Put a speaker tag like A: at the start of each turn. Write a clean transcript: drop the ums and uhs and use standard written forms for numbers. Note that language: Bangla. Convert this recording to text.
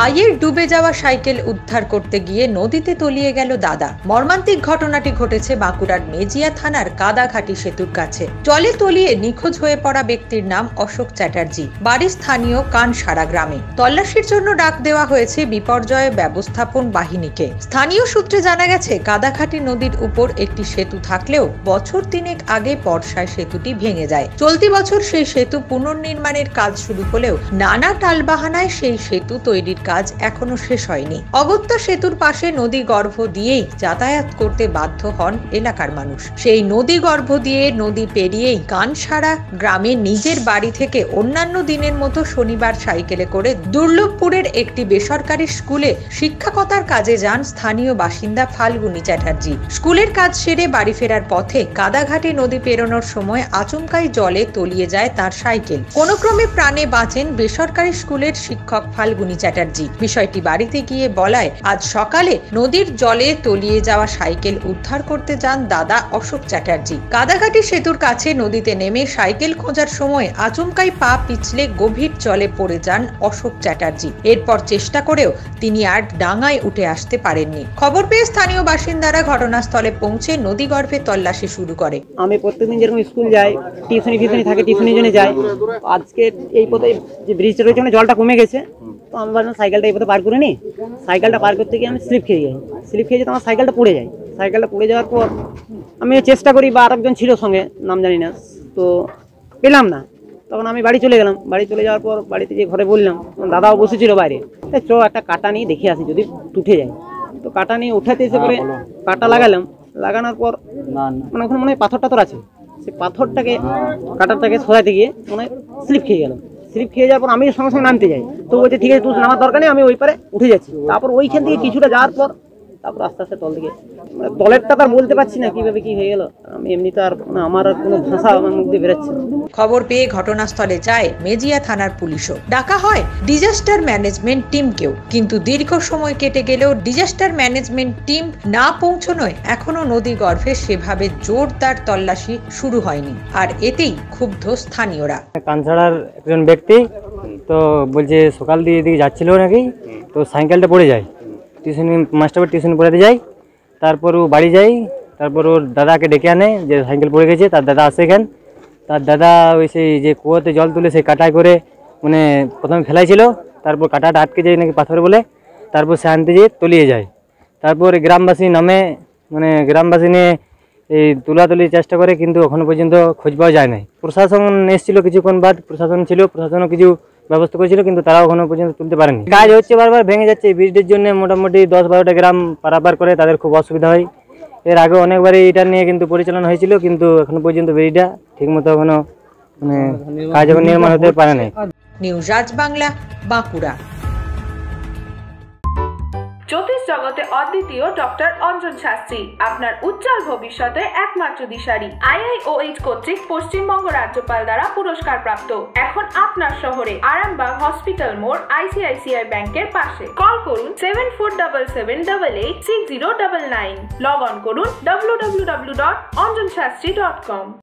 A: ভাইয়ের ডুবে যাওয়া সাইকেল উদ্ধার করতে গিয়ে নদীতে তলিয়ে গেল দাদা। মর্মান্তিক ঘটনাটি ঘটেছে বাঁকুড়ার মেজিয়া থানার কাদাঘাটি সেতুর কাছে। জলে তলিয়ে নিখোঁজ হয়ে পড়া ব্যক্তির নাম অশোক চ্যাটার্জি, বাড়ি স্থানীয় কানসারা গ্রামে। তল্লাশির জন্য ডাক দেওয়া হয়েছে বিপর্যয় ব্যবস্থাপন বাহিনীকে। স্থানীয় সূত্রে জানা গেছে, কাদাঘাটি নদীর উপর একটি সেতু থাকলেও বছর 3 আগে বর্ষায় সেতুটি ভেঙে যায়। চলতি বছর সেই সেতু পুনর্নির্মাণের কাজ শুরু হলেও নানা টালবাহানায় সেই সেতু তৈরির কাজ এখনো শেষ হয়নি। অগত্যা সেতুর পাশে নদী গর্ভ দিয়েই যাতায়াত করতে বাধ্য হন এলাকার মানুষ। সেই নদী গর্ভ দিয়ে নদী পেরিয়েই কানসারা গ্রামে নিজের বাড়ি থেকে অন্যান্য দিনের মতো শনিবার সাইকেলে করে দুর্লভপুরের একটি বেসরকারি স্কুলে শিক্ষকতার কাজে যান স্থানীয় বাসিন্দা ফাল্গুনী চ্যাটার্জি। স্কুলের কাজ সেরে বাড়ি ফেরার পথে কাদাঘাটি নদী পেরোনোর সময় আচমকাই জলে তলিয়ে যায় তার সাইকেল। কোনো ক্রমে প্রাণে বাঁচেন বেসরকারি স্কুলের শিক্ষক ফাল্গুনী চ্যাটার্জি। বিষয়টি বাড়িতে গিয়ে বলায় আজ সকালে নদীর জলে তলিয়ে যাওয়া সাইকেল উদ্ধার করতে যান দাদা অশোক চ্যাটার্জি। কাদাঘাটি সেতুর কাছে নদীতে নেমে সাইকেল খোঁজার সময় আচমকাই পা পিছলে গভীর জলে পড়ে যান অশোক চ্যাটার্জি। এরপর চেষ্টা করেও তিনি আর ডাঙায় উঠে আসতে পারেননি। খবর পেয়ে স্থানীয় বাসিন্দারা ঘটনাস্থলে পৌঁছে নদীগর্ভে তল্লাশি শুরু করে।
B: আমি প্রত্যেকদিন যেরকম স্কুল যাই, টিউশনি থাকে, টিউশনির জন্য যাই। আজকে এই পথে যে ব্রিজটা রয়েছে মানে জলটা কমে গেছে, তো আমি ভাবলাম সাইকেলটা এই পথে পার করে নিই। সাইকেলটা পার করতে গিয়ে আমি স্লিপ খেয়ে যাই। তো আমার সাইকেলটা পড়ে যায়। সাইকেলটা পড়ে যাওয়ার পর আমি চেষ্টা করি, বা আরেকজন ছিল সঙ্গে, নাম জানি না, তো পেলাম না। তখন আমি বাড়ি চলে গেলাম। বাড়ি চলে যাওয়ার পর বাড়িতে যে ঘরে বললাম, দাদাও বসেছিল বাইরে, চ একটা কাটা নিয়ে দেখে আসি যদি উঠে যায়। তো কাটা নিয়ে উঠাতে এসে পরে কাটা লাগালাম। লাগানোর পর মানে ওখানে মনে হয় পাথর টাথর আছে, সেই পাথরটাকে কাটারটাকে সরাইতে গিয়ে মনে হয় স্লিপ খেয়ে গেল। স্লিপ খেয়ে যাওয়ার পর আমি সঙ্গে সঙ্গে নামতে যাই, তো বলছে ঠিক আছে তুই নামার দরকার নেই, আমি ওই পারে উঠে যাচ্ছি। তারপর ওইখান থেকে কিছুটা যাওয়ার পর তারপর আস্তে আস্তে তল থেকে তলেরটা তার বলতে পারছি না কিভাবে কি হয়ে গেল। আমি এমনি তো আর আমার কোনো ভাষা আমার মুখ দিয়ে বেরোচ্ছে।
A: খবর পেয়ে ঘটনাস্থলে যায় মেজিয়া থানার পুলিশও। ডাকা হয় ডিজাস্টার ম্যানেজমেন্ট টিমকেও, কিন্তু দীর্ঘ সময় কেটে গেলেও ডিজাস্টার ম্যানেজমেন্ট টিম না পৌঁছনোয় এখনো নদী গর্ভে সেভাবে জোরদার তল্লাশি শুরু হয়নি। আর এতেই ক্ষুব্ধ স্থানীয়রা।
C: কানসারার একজন ব্যক্তি তো বলছে সকাল দিয়ে এদিকে যাচ্ছিল নাকি, তো সাইকেলটা পড়ে যায়। টিউশনি মাস্টার টিউশন পড়াতে যাই, তারপর ও বাড়ি যাই। তারপর ওর দাদাকে ডেকে আনে যে সাইকেল পড়ে গেছে। তার দাদা আসে এখান, তার দাদা ওই সেই যে কুয়োতে জল তুলে সেই কাটায় করে মানে প্রথমে ফেলাইছিল, তারপর কাটাটা আটকে যায় নাকি পাথর বলে, তারপর সে আনতে যেয়ে তলিয়ে যায়। তারপর গ্রামবাসী নামে মানে গ্রামবাসী নিয়ে এই তুলাতুলির চেষ্টা করে, কিন্তু এখনো পর্যন্ত খোঁজ পাওয়া যায় নাই। প্রশাসন এসেছিল কিছুক্ষণ বাদ, প্রশাসনও কিছু ব্যবস্থা করেছিল, কিন্তু তারাও এখনো পর্যন্ত তুলতে পারেনি। কাজ হচ্ছে, বারবার ভেঙে যাচ্ছে। ব্রিজের জন্য মোটামুটি 10-12টা গ্রাম পারাপার করে তাদের খুব অসুবিধা হয়। এর আগে অনেকবারই এটা নিয়ে কিন্তু পরিচালনা হয়েছিল, কিন্তু এখনো পর্যন্ত ব্রিজটা ঠিকমতো এখনো মানে কাজ এখন নির্মাণ হতে পারে নাই।
A: নিউজ রাজ বাংলা, বাঁকুড়া।
D: জ্যোতিষ জগতে অদ্বিতীয় ডক্টর অঞ্জন শাস্ত্রী, আপনার উজ্জ্বল ভবিষ্যতে একমাত্র দিশারি। IIOH কর্তৃক পশ্চিমবঙ্গ রাজ্যপাল দ্বারা পুরস্কার প্রাপ্ত। এখন আপনার শহরে আরামবাগ হসপিটাল মোড় ICICI ব্যাংকের পাশে। কল করুন 7477886099। লগ অন করুন www.anjanshastri.com।